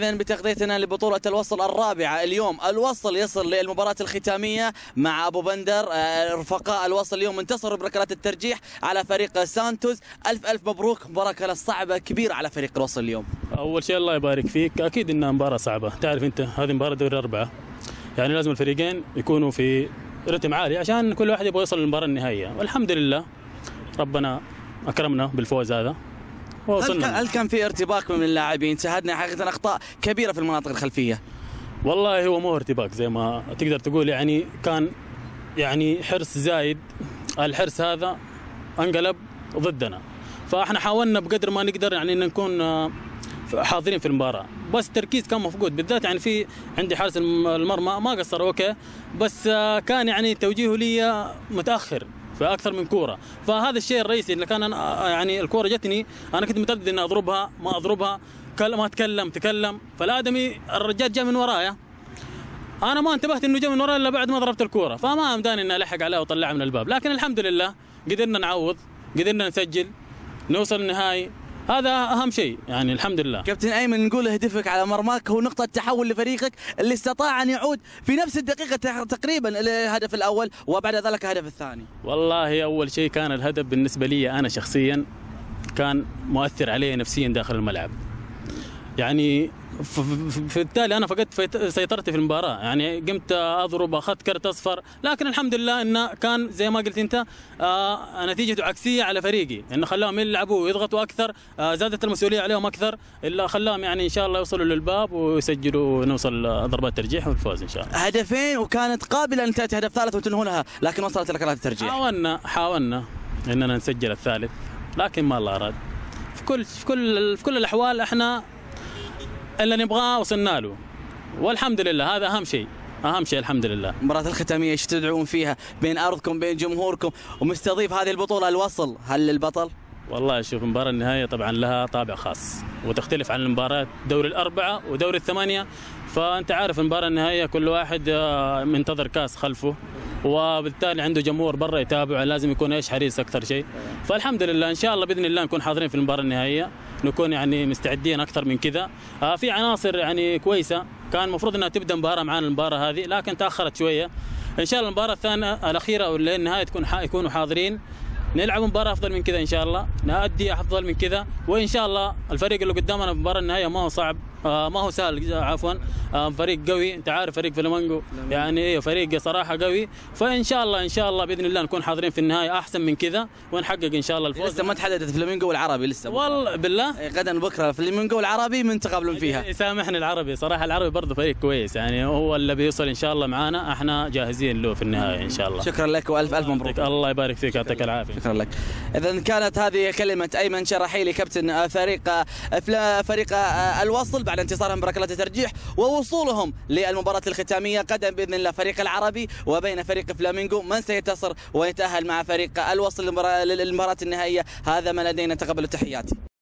إذا بتغطيتنا لبطولة الوصل الرابعة اليوم. الوصل يصل للمباراة الختامية مع أبو بندر. رفقاء الوصل اليوم انتصروا بركلات الترجيح على فريق سانتوس. ألف ألف مبروك، مباراة كانت صعبة كبيرة على فريق الوصل اليوم. أول شيء الله يبارك فيك، أكيد إنها مباراة صعبة، تعرف أنت هذه مباراة دوري الأربعة، يعني لازم الفريقين يكونوا في رتم عالي عشان كل واحد يبغى يوصل للمباراة النهائية، والحمد لله ربنا أكرمنا بالفوز هذا ووصلنا. هل كان في ارتباك من اللاعبين؟ شاهدنا حقيقة أخطاء كبيرة في المناطق الخلفية. والله هو مو ارتباك زي ما تقدر تقول، يعني كان يعني حرص زايد، الحرص هذا انقلب ضدنا، فاحنا حاولنا بقدر ما نقدر يعني ان نكون حاضرين في المباراة، بس التركيز كان مفقود، بالذات يعني في عندي حارس المرمى ما قصر اوكي، بس كان يعني توجيهه لي متاخر في اكثر من كوره، فهذا الشيء الرئيسي اللي كان أنا يعني الكوره جتني انا كنت متردد اني اضربها ما اضربها، ما تكلم، فالادمي الرجال جاء من ورايا، انا ما انتبهت انه جاء من ورايا الا بعد ما ضربت الكوره، فما امداني اني الحق عليه واطلعها من الباب، لكن الحمد لله قدرنا نعوض، قدرنا نسجل، نوصل النهائي، هذا اهم شيء يعني الحمد لله. كابتن ايمن، نقول هدفك على مرماك هو نقطة تحول لفريقك اللي استطاع ان يعود في نفس الدقيقة تقريبا الهدف الاول وبعد ذلك الهدف الثاني. والله اول شيء كان الهدف بالنسبة لي انا شخصيا كان مؤثر علي نفسيا داخل الملعب، يعني في التالي انا فقدت سيطرتي في المباراه، يعني قمت اضرب، اخذت كرت اصفر، لكن الحمد لله انه كان زي ما قلت انت نتيجته عكسيه على فريقي، انه خلاهم يلعبوا ويضغطوا اكثر، زادت المسؤوليه عليهم اكثر، الا خلاهم يعني ان شاء الله يوصلوا للباب ويسجلوا ونوصل ضربات ترجيح والفوز ان شاء الله. هدفين وكانت قابله ان تاتي هدف ثالث وتنهونها، لكن وصلت ركلات الترجيح. حاولنا اننا نسجل الثالث، لكن ما الله اراد. في كل الاحوال احنا اللي نبغاه وصلنا له، والحمد لله، هذا اهم شيء الحمد لله. المباراة الختامية ايش تدعون فيها بين ارضكم بين جمهوركم ومستضيف هذه البطولة الوصل؟ هل البطل؟ والله شوف، المباراة النهائية طبعا لها طابع خاص وتختلف عن المباريات دوري الأربعة ودوري الثمانية، فأنت عارف المباراة النهائية كل واحد منتظر كاس خلفه، وبالتالي عنده جمهور برا يتابع، لازم يكون حريص أكثر شيء، فالحمد لله إن شاء الله بإذن الله نكون حاضرين في المباراة النهائية، نكون يعني مستعدين أكثر من كذا. في عناصر يعني كويسة كان المفروض أنها تبدأ مباراة معانا المباراة هذه، لكن تأخرت شوية، إن شاء الله المباراة الثانية الأخيرة أو النهاية يكونوا حاضرين، نلعب مباراة أفضل من كذا إن شاء الله، نأدي أفضل من كذا، وإن شاء الله الفريق اللي قدامنا في المباراة النهائية ما هو صعب، ما هو سهل عفوا، فريق قوي، أنت عارف فريق فلامينغو يعني فريق صراحة قوي، فإن شاء الله بإذن الله نكون حاضرين في النهاية أحسن من كذا ونحقق إن شاء الله الفوز. لسه ما تحددت فلامينغو والعربي لسه؟ والله بالله غدا بكرة فلامينغو والعربي من تقابلون فيها؟ يسامحني العربي، صراحة العربي برضه فريق كويس، يعني هو اللي بيوصل إن شاء الله معانا، احنا جاهزين له في النهاية إن شاء الله. شكرا لك والف ألف مبروك. الله يبارك فيك، يعطيك العافية. شكرا لك. إذا كانت هذه كلمة أيمن شرحيلي كابتن فريق الوصل بعد انتصارهم بركلات الترجيح ووصولهم للمباراة الختامية. غدا بإذن الله فريق العربي وبين فريق فلامينغو، من سينتصر ويتأهل مع فريق الوصل للمباراة النهائية؟ هذا ما لدينا، تقبلوا تحياتي.